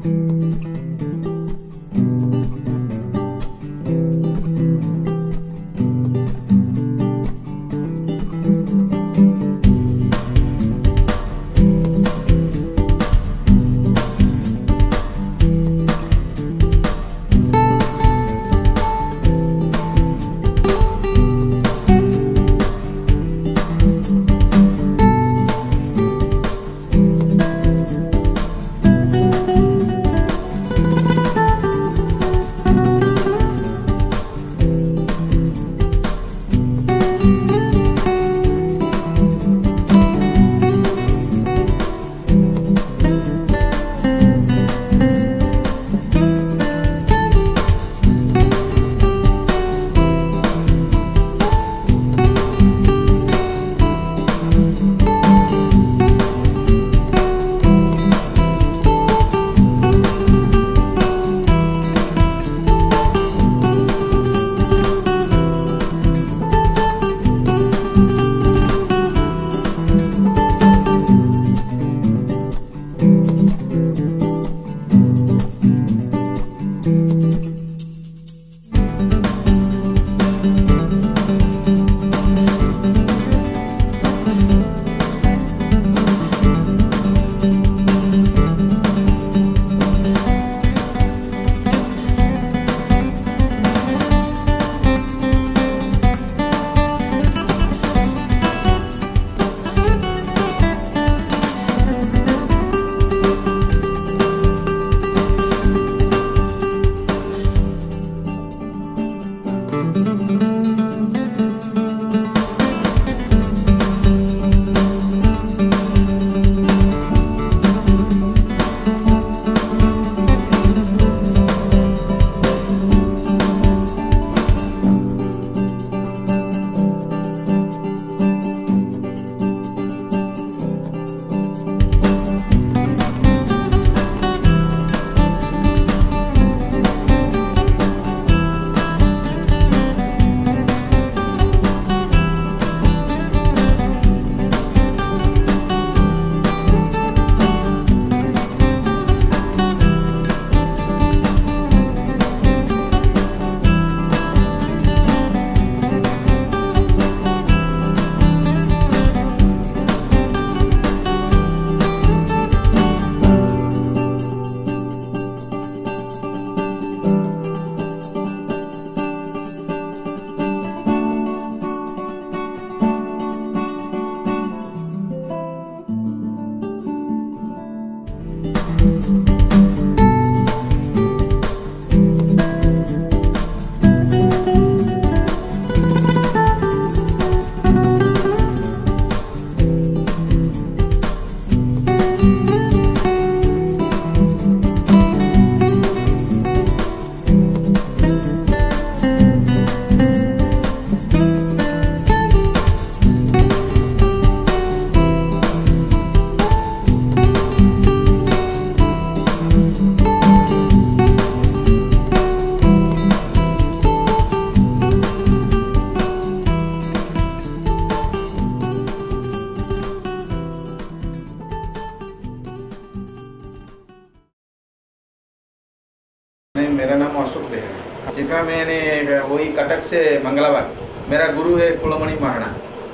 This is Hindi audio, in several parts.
मेरा नाम अशोक है। सीखा मैंने वही कटक से मंगलाबाग। मेरा गुरु है कुलमणि महाराणा।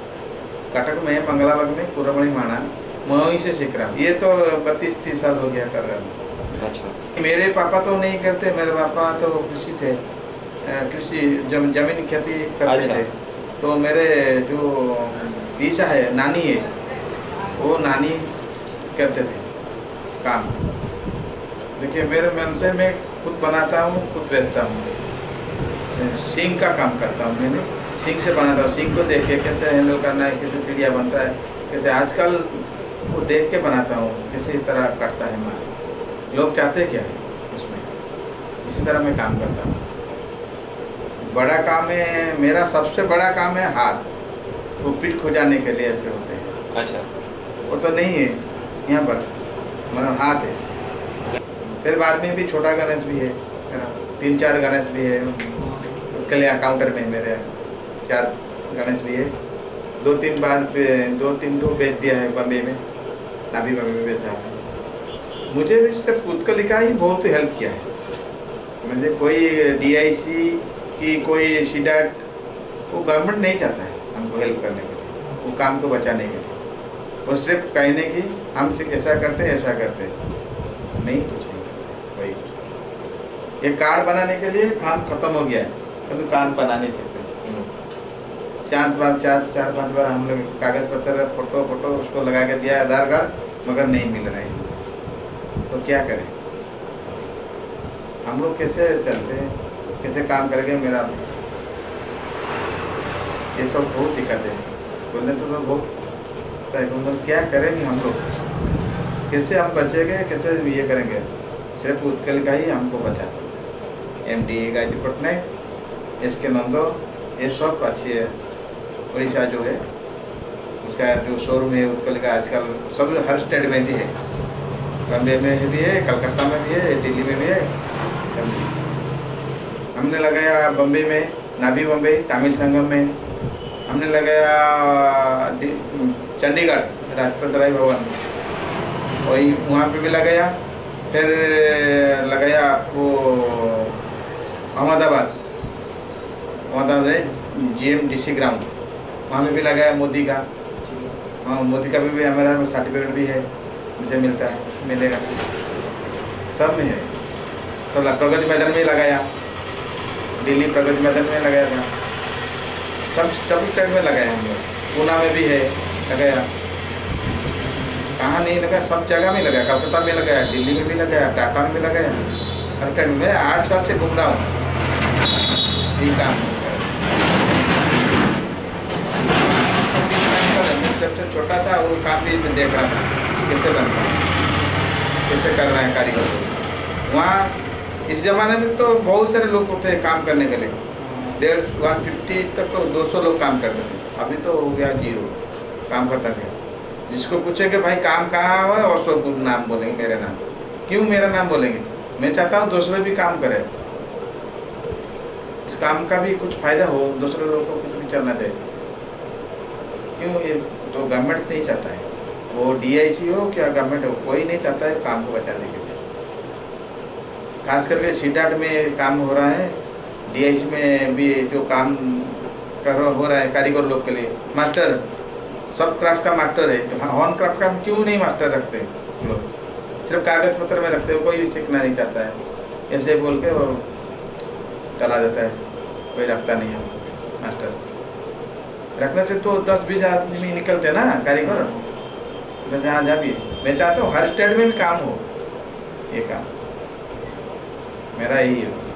कटक में मंगलाबाग में कुलमणि महाराणा, मैं वहीं से सीख रहा हूँ। ये तो 32-30 साल हो गया कर रहा हूँ। अच्छा। मेरे पापा तो नहीं करते, मेरे पापा तो कृषि थे, कृषि जमीन खेती करते थे। तो मेरे जो पीछा है नानी है, वो नानी करते थे काम। देखिए मेरे मन से मैं खुद बनाता हूँ, खुद बेचता हूँ। सींग का काम करता हूँ, मैंने सींग से बनाता हूँ। सींग को देख के कैसे हैंडल करना है, कैसे चिड़िया बनता है, कैसे आजकल वो देख के बनाता हूँ, किसी तरह कटता है माल। लोग चाहते क्या है उसमें, इसी तरह मैं काम करता हूँ। बड़ा काम है मेरा, सबसे बड़ा काम है हाथ। वो पीठ खुजाने के लिए ऐसे होते हैं। अच्छा। वो तो नहीं है यहाँ पर, मतलब हाथ है। फिर बाद में भी छोटा गणेश भी है मेरा, 3-4 गणेश भी है उसके लिए। काउंटर में मेरे 4 गणेश भी है। 2-3 बार 2-3 तो बेच दिया है बम्बे में, अभी बम्बे में बेचा है। मुझे भी सिर्फ खुद का लिखा ही बहुत हेल्प किया है। मुझे कोई DIC की कोई सीडेट, वो गवर्नमेंट नहीं चाहता है हमको हेल्प करने के लिए, वो काम को बचाने के लिए। वो सिर्फ कहने की हम ऐसा करते ऐसा करते, नहीं कुछ नहीं करते। वही कुछ ये कार्ड बनाने के लिए काम खत्म हो गया है, तो कार्ड बना नहीं सकते। 4-5 बार हम लोग कागज पत्र फोटो उसको लगा के दिया आधार कार्ड, मगर नहीं मिल रहे हैं। तो क्या करें हम लोग, कैसे चलते हैं, कैसे काम करेंगे? मेरा ये सब बहुत दिक्कत है। बोलने तो सब बहुत, क्या करेंगे हम लोग, कैसे हम बचेंगे, कैसे ये करेंगे? सिर्फ उत्कल का ही हमको बचा सकता है। MD गायत्री पटनायक, SK नंदो, ये सब अच्छी है। उड़ीसा जो है उसका जो शोरूम है उत्कल का, आजकल सब हर स्टेट में भी है, बम्बे में भी है, कलकत्ता में भी है, दिल्ली में भी है। हमने लगाया बम्बे में, नाभी बम्बे तमिल संगम में, हमने लगाया चंडीगढ़ राजपथ राय भवन, वही वहाँ पे भी लगाया। फिर लगाया आपको अहमदाबाद है GMDC ग्राउंड, वहाँ में भी लगाया मोदी का। हाँ, मोदी का भी हमारा सर्टिफिकेट भी है, मुझे मिलता है, मिलेगा, सब में है। तो प्रगति मैदान में लगाया, दिल्ली प्रगति मैदान में लगाया था, सब स्टेट में लगाया हम लोग। पूना में भी है लगाया, कहाँ नहीं लगाया, सब जगह में लगाया। कलकत्ता में लगाया, दिल्ली में भी लगाया, टाटा में भी लगाया, हर स्टेट में। 8 साल से घूम रहा हूँ ये काम। जब से छोटा था वो काम भी देख रहा था, कैसे बनता है, कैसे कर रहे हैं कारीगर। वहाँ इस ज़माने में तो बहुत सारे लोग होते हैं काम करने के लिए, 150 तक तो 200 लोग काम करते थे। अभी तो हो गया 0 काम करता गया। जिसको पूछेंगे भाई काम कहाँ है, और सब नाम बोलेंगे, मेरा नाम। क्यों मेरा नाम बोलेंगे? मैं चाहता हूँ दूसरे भी काम करें, इस काम का भी कुछ फ़ायदा हो, दूसरे लोगों को कुछ भी चलना चाहिए। क्यों? ये तो गवर्नमेंट नहीं चाहता है, वो DIC हो क्या गवर्नमेंट हो, कोई नहीं चाहता है काम को बचाने के लिए। खास करके सीडेट में काम हो रहा है, DIC में भी जो काम हो रहा है कारीगर लोग के लिए। मास्टर सब क्राफ्ट का मास्टर है, हॉर्न क्राफ्ट का क्यों नहीं मास्टर रखते लोग? सिर्फ कागज पत्र में रखते हो, कोई भी सीखना नहीं चाहता है, ऐसे बोल के वो चला देता है, कोई रखता नहीं है मास्टर। रखने से तो 10-20 आदमी निकलते ना कारीगर, तो जहाँ भी। मैं चाहता हूँ हर स्टेट में भी काम हो, ये काम मेरा यही है।